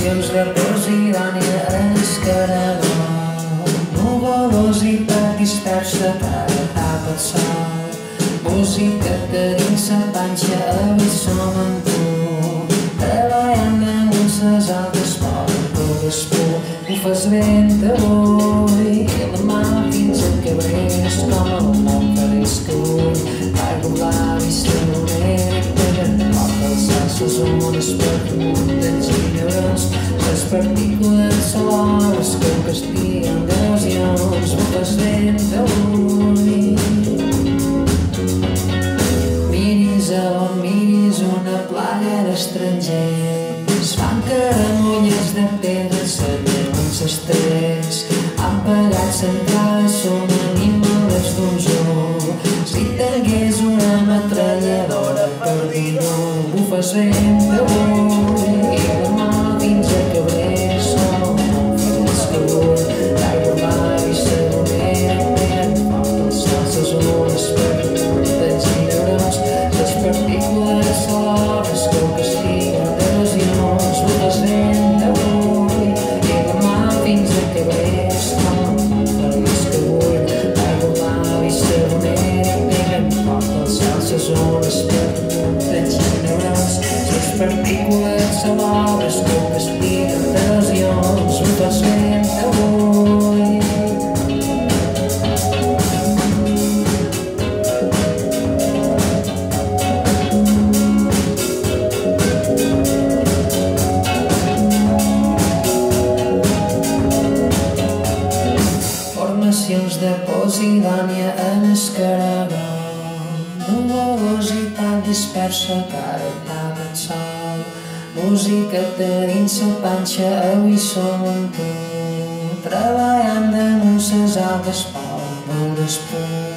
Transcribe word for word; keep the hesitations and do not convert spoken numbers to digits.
Formacions de Posidònia en escaragol, nuvolositat dispersa cada tapa el sol. Música que dins la panxa avui som amb tu, treballant damunt ses altes portes por. Ho fas vent avui i la mà fins a cabrers com el món farés que vull. L'aigua blava i la lunera peguen porta els salses ones per muntanyes i neurons. Les partícules sonores que castiguen lesions. Ho fas vent avui. Miris a on miris una plaga d'estrangers, fan caramolles de pedra, s'allarguen s'estrès. Han pagat centrades, som animals d'un zoo. Si t'hagués una metralladora per dir-ho, ho fas vent avui i demà fins a cabrers com el món faràs que vull. L'aigua blava i la lunera peguen fort els salses ones per muntanyes i neurons. Les partícules sonores que ho castiguen lesions. Ho fas vent avui i demà fins a cabrers com el món faràs que vull. L'aigua blava i la lunera peguen fort els salses ones per muntanyes i neurons. Les partícules sonores que ho castiguen lesions. Ho fas vent avui. Formacions de Posidònia en escaragol, nuvolositat dispersa cada tapa el sol. Música de dins la panxa avui som amb tu, treballant damunt ses altes portes por.